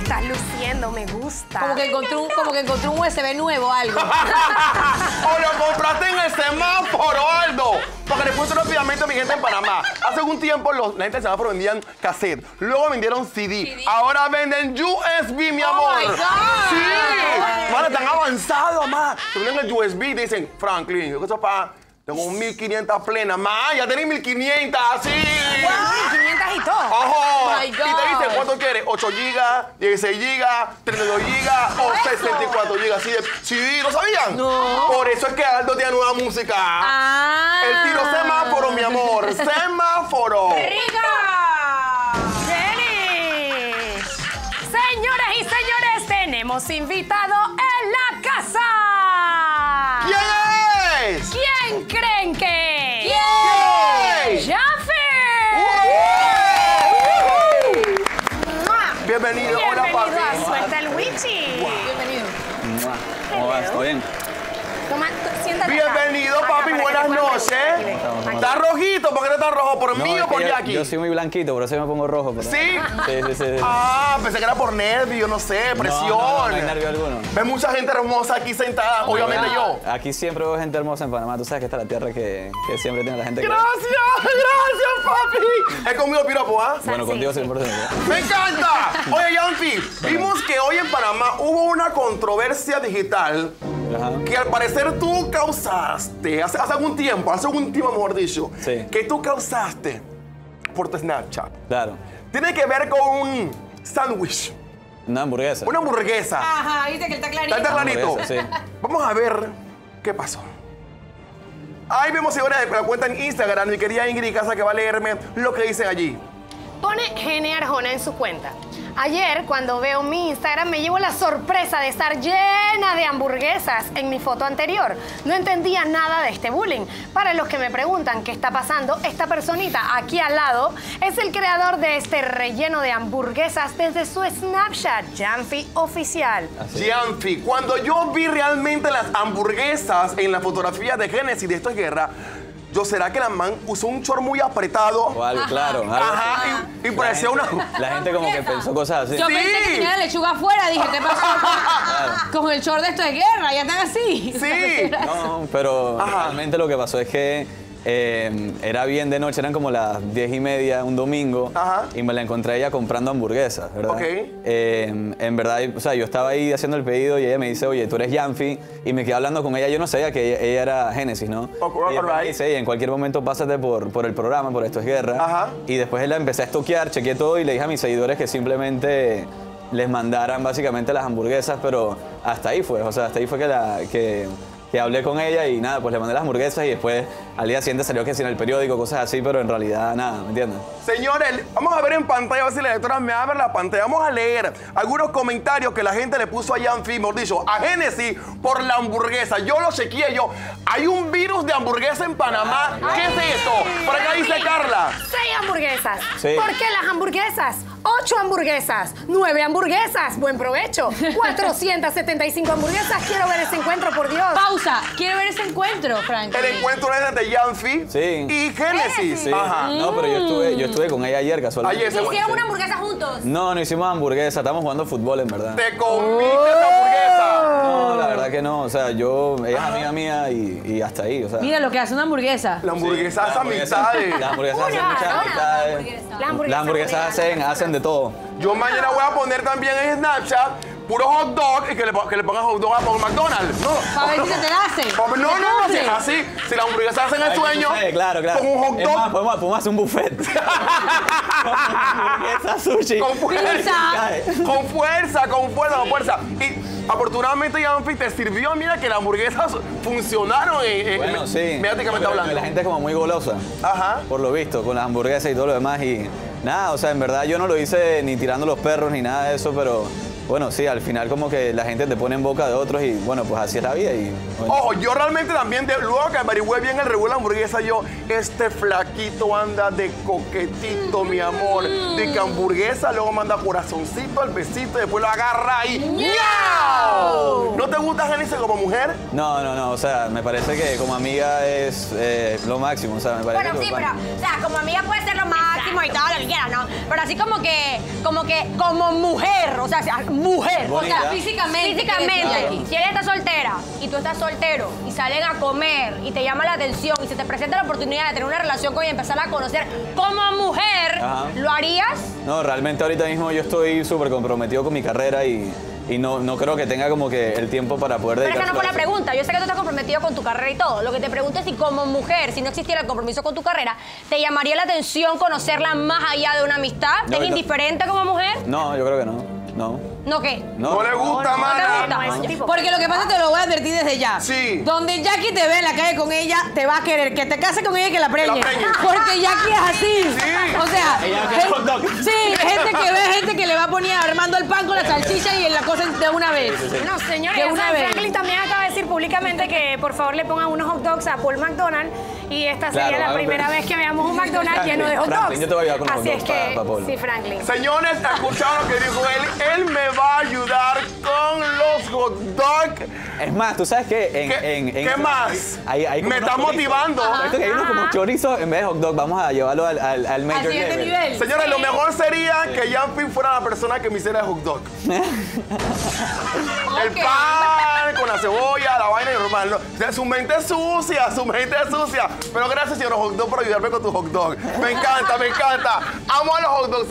estás luciendo, me gusta. Como que encontré un USB nuevo, algo. O lo compraste en el semáforo, Aldo. Porque les cuento rápidamente a mi gente en Panamá. Hace algún tiempo la gente del semáforo vendían cassette. Luego vendieron CD. Ahora venden USB, mi amor. my God. Sí. Mano, tan avanzado, más. Te venden el USB y dicen, Franklin, ¿qué eso para? Tengo 1500 plenas. Más, ya tenés 1500, así. Wow, 500 y todo. Ojo. My Y te God. dicen, ¿cuánto quieres? 8 gigas, 16 gigas, 32 gigas o 64 gigas. Así de CD, ¿no sabían? No. Por eso es que Aldo tiene nueva música. Ah. El tiro semáforo, mi amor. Semáforo. ¡Rica! ¡Denis! Señoras y señores, tenemos invitado en la casa. ¿Quién es? ¿Quién creen que? ¿Quién? ¡Jaffe! Bienvenido, hola Bienvenido papi. a Suelta el Wichi. Bienvenido. ¿Cómo vas? ¿Todo bien? Toma, siéntate acá. Bienvenido, Acá, papi, para que buenas te puedan noches. ver. Aquí, ven. Aquí. ¿Estás rojito? ¿Por qué no estás rojo? ¿Por mí es o por que Jackie? yo soy muy blanquito, por eso me pongo rojo. Pero... ¿Sí? Sí. Ah, pensé que era por nervio, no sé, presión. No hay nervio alguno. Ves mucha gente hermosa aquí sentada, obviamente yo. Aquí siempre veo gente hermosa en Panamá. Tú sabes que esta es la tierra que siempre tiene la gente que... Gracias, papi. He comido piropo, ¿ah? Bueno, Sí, contigo sí. 100%. ¡Me encanta! Oye, Yanfi, vimos que hoy en Panamá hubo una controversia digital Ajá. que al parecer tú causaste, hace algún tiempo, mejor dicho, Sí. que tú causaste por tu Snapchat. Claro. Tiene que ver con un sándwich, Una hamburguesa. una hamburguesa. Ajá, viste que él está clarito. ¿Está clarito? hamburguesa, sí. Vamos a ver qué pasó. Ahí vemos ahora de la cuenta en Instagram, mi querida Ingrid Casa, que va a leerme lo que dicen allí. Pone Gene Arjona en su cuenta. Ayer, cuando veo mi Instagram, me llevo la sorpresa de estar llena de hamburguesas en mi foto anterior. No entendía nada de este bullying. Para los que me preguntan qué está pasando, esta personita aquí al lado es el creador de este relleno de hamburguesas desde su Snapchat, Janfi Oficial. Yanfi, cuando yo vi realmente las hamburguesas en la fotografía de Génesis de Esto es Guerra, yo, ¿será que la man usó un short muy apretado? O algo, claro. Algo Ajá, así. y parecía una... La gente como que pensó cosas así. Yo pensé que tenía la lechuga afuera, dije, ¿qué pasó? Con el short de esto de guerra, ya están así. Sí. No, pero Ajá. realmente lo que pasó es que era bien de noche, eran como las 10:30, un domingo, Ajá. y me la encontré ella comprando hamburguesas, ¿verdad? Ok. En verdad, o sea, yo estaba ahí haciendo el pedido y ella me dice, oye, tú eres Yanfi, y me quedé hablando con ella, yo no sabía que ella era Génesis, ¿no? Ok, Y ella me alright. dice, "Ey, en cualquier momento pásate por el programa, por Esto es Guerra", Ajá. y después la empecé a estoquear, chequeé todo y le dije a mis seguidores que simplemente les mandaran básicamente las hamburguesas, pero hasta ahí fue, o sea, hasta ahí fue que hablé con ella y nada, pues le mandé las hamburguesas y después al día siguiente salió que sí en el periódico, cosas así, pero en realidad nada, ¿me entiendes? Señores, vamos a ver en pantalla, a ver si la lectora me abre la pantalla. Vamos a leer algunos comentarios que la gente le puso a Yanfi, mejor dicho, a Génesis por la hamburguesa. Yo lo chequeé, hay un virus de hamburguesa en Panamá. ¿Qué es esto? Por acá dice Carla. 6 hamburguesas. Sí. ¿Por qué las hamburguesas? 8 hamburguesas, 9 hamburguesas. Buen provecho. 475 hamburguesas. Quiero ver ese encuentro, por Dios. Pausa, quiero ver ese encuentro, Frank. El encuentro es de Yanfi Sí. y Génesis. Sí. Ajá. No, pero yo estuve con ella ayer casualmente. Ayer se ¿Hicieron una hamburguesa juntos? No hicimos hamburguesa, estábamos jugando fútbol en verdad. te comiste esa hamburguesa. No, la verdad que no, o sea, ella es amiga mía y hasta ahí, o sea. Mira lo que hace una hamburguesa. La hamburguesa es Las amistades. Las hamburguesas hacen Una, muchas una amistades. Las hamburguesas hacen de todo. Yo mañana voy a poner también en Snapchat puro hot dog y que le pongan hot dog a por McDonald's. No. Para ver si se te la hace. No, si así, si las hamburguesas hacen el sueño, Claro. con un hot Es más, dog, podemos hacer un buffet. Hamburguesa, sushi. con fuerza, Pizza. con fuerza. Y afortunadamente, Yanfi, te sirvió, mira, que las hamburguesas funcionaron Bueno, sí. mediáticamente Pero hablando. La gente es como muy golosa. Ajá. Por lo visto, con las hamburguesas y todo lo demás. Y nada, o sea, en verdad yo no lo hice ni tirando los perros ni nada de eso, pero bueno, sí, al final como que la gente te pone en boca de otros y bueno, pues así es la vida. Y, bueno. Ojo, yo realmente también, luego que averigüé bien el regular hamburguesa, este flaquito anda de coquetito, mi amor. De que hamburguesa, luego manda corazoncito al besito, y después lo agarra y ¡miau! ¿No te gusta Génesis como mujer? No, o sea, me parece que como amiga es lo máximo, o sea, me parece Bueno, que... sí, pero, o sea, como amiga puede ser lo máximo y todo, lado, lo que quieras, ¿no? Pero así como mujer, o sea, mujer. Bonita. O sea, físicamente. Si ella está soltera y tú estás soltero y salen a comer y te llama la atención y se te presenta la oportunidad de tener una relación con ella y empezar a conocer como mujer, Ajá. ¿lo harías? No, realmente ahorita mismo yo estoy súper comprometido con mi carrera y no creo que tenga como que el tiempo para poder Pero dedicarse esa no fue a la eso. pregunta. Yo sé que tú estás comprometido con tu carrera y todo. Lo que te pregunto es si como mujer, si no existiera el compromiso con tu carrera, ¿te llamaría la atención conocerla más allá de una amistad? ¿Te es No, indiferente como mujer? No, yo creo que no. ¿No qué? No le gusta, ¿No te mana. gusta? No, ese tipo. Porque lo que pasa es que te lo voy a advertir desde ya. Sí. Donde Jackie te ve en la calle con ella, te va a querer que te cases con ella y que la preñe. Que la preñe. Porque Jackie es así. Sí. O sea, Ella quiere hot dog. sí, gente que le va a poner armando el pan con la salchicha y la cosa de una vez. No, señores, De una vez. Franklin también acaba de decir públicamente que por favor le pongan unos hot dogs a Paul McDonald y esta sería Claro, la algo primera que- vez que veamos un McDonald's lleno de hot dogs. Franklin, yo te voy a ayudar con los Así hot es dogs que, para Paul. sí, Franklin. Señores, escucharon lo que dijo él. Él me va a ayudar con los hot dogs. Es más, tú sabes que ¿Qué más? Hay como Me unos está chorizos. motivando. Esto que hay unos como chorizos en vez de hot dog, vamos a llevarlo al major Al siguiente level. nivel. Señores, lo mejor sería que Jumping fuera la persona que me hiciera el hot dog. El pan con la cebolla, la vaina y normal. ¿No? O sea, su mente es sucia. Pero gracias, señor hot dog, por ayudarme con tu hot dog. Me encanta. Amo a los hot dogs.